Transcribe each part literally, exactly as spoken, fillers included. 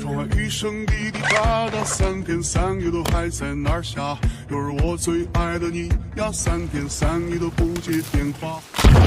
窗外一声滴滴答答，三天三夜都还在那儿下。又是我最爱的你呀，三天三夜都不接电话。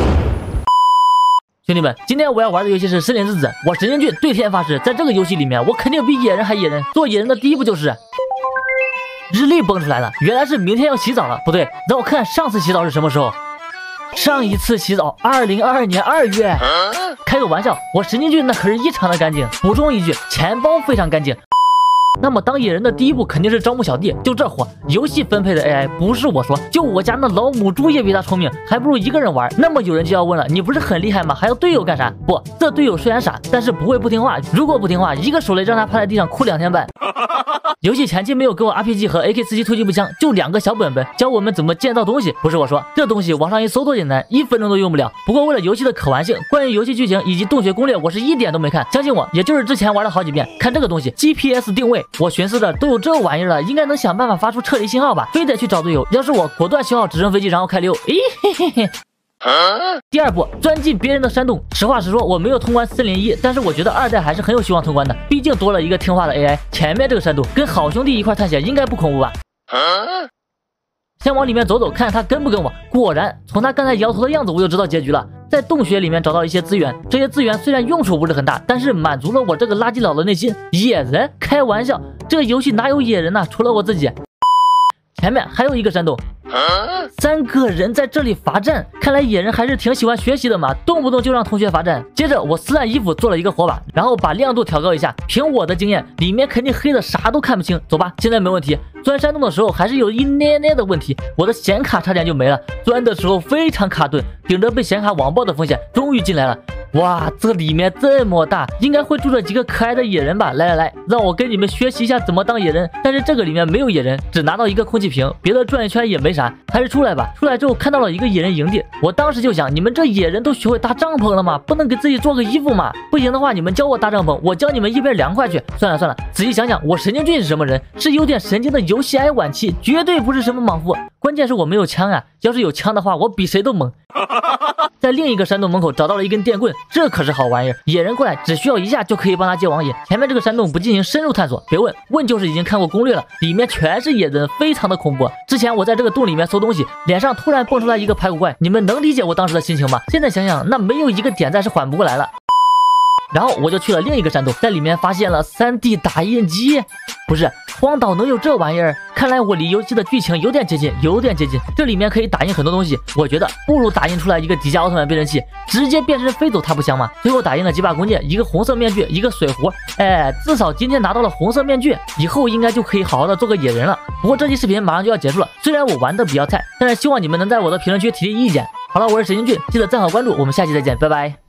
兄弟们，今天我要玩的游戏是《森林之子》，我神经俊对天发誓，在这个游戏里面，我肯定比野人还野人。做野人的第一步就是日历蹦出来了，原来是明天要洗澡了。不对，让我看上次洗澡是什么时候。上一次洗澡，二零二二年二月。开个玩笑，我神经俊那可是异常的干净。补充一句，钱包非常干净。那么当野人的第一步肯定是招募小弟，就这货，游戏分配的 A I 不是我说，就我家那老母猪也比他聪明，还不如一个人玩。那么有人就要问了，你不是很厉害吗？还要队友干啥？不，这队友虽然傻，但是不会不听话。如果不听话，一个手雷让他趴在地上哭两天半。游戏前期没有给我 R P G 和 A K 四七突击步枪，就两个小本本教我们怎么建造东西。不是我说，这东西网上一搜多简单，一分钟都用不了。不过为了游戏的可玩性，关于游戏剧情以及洞穴攻略，我是一点都没看。相信我，也就是之前玩了好几遍。看这个东西 G P S 定位，我寻思着都有这玩意儿了，应该能想办法发出撤离信号吧？非得去找队友，要是我果断消耗直升飞机，然后开溜。咦嘿嘿嘿。第二步，钻进别人的山洞。实话实说，我没有通关森林一，但是我觉得二代还是很有希望通关的，毕竟多了一个听话的 A I。前面这个山洞跟好兄弟一块探险，应该不恐怖吧？先往里面走走，看他跟不跟我。果然，从他刚才摇头的样子，我就知道结局了。在洞穴里面找到一些资源，这些资源虽然用处不是很大，但是满足了我这个垃圾佬的内心。野人？开玩笑，这个游戏哪有野人呢？除了我自己。前面还有一个山洞，三个人在这里罚站，看来野人还是挺喜欢学习的嘛，动不动就让同学罚站。接着我撕烂衣服做了一个火把，然后把亮度调高一下。凭我的经验，里面肯定黑的啥都看不清。走吧，现在没问题。钻山洞的时候还是有一捏捏的问题，我的显卡差点就没了。钻的时候非常卡顿，顶着被显卡网爆的风险，终于进来了。哇，这里面这么大，应该会住着几个可爱的野人吧？来来来，让我跟你们学习一下怎么当野人。但是这个里面没有野人，只拿到一个空气瓶，别的转一圈也没啥，还是出来吧。出来之后看到了一个野人营地，我当时就想，你们这野人都学会搭帐篷了吗？不能给自己做个衣服吗？不行的话，你们教我搭帐篷，我教你们一边凉快去。算了算了，仔细想想，我神经俊是什么人？是有点神经的游戏癌晚期，绝对不是什么莽夫。关键是我没有枪啊，要是有枪的话，我比谁都猛。在另一个山洞门口找到了一根电棍，这可是好玩意儿。野人过来只需要一下就可以帮他接网瘾。前面这个山洞不进行深入探索，别问，问就是已经看过攻略了，里面全是野人，非常的恐怖。之前我在这个洞里面搜东西，脸上突然蹦出来一个排骨怪，你们能理解我当时的心情吗？现在想想，那没有一个点赞是缓不过来了。然后我就去了另一个山洞，在里面发现了 三 D 打印机。不是，荒岛能有这玩意儿？看来我离游戏的剧情有点接近，有点接近。这里面可以打印很多东西，我觉得不如打印出来一个迪迦奥特曼变身器，直接变身飞走，它不香吗？最后打印了几把弓箭，一个红色面具，一个水壶。哎，至少今天拿到了红色面具，以后应该就可以好好的做个野人了。不过这期视频马上就要结束了，虽然我玩的比较菜，但是希望你们能在我的评论区提提意见。好了，我是神经俊，记得赞好关注，我们下期再见，拜拜。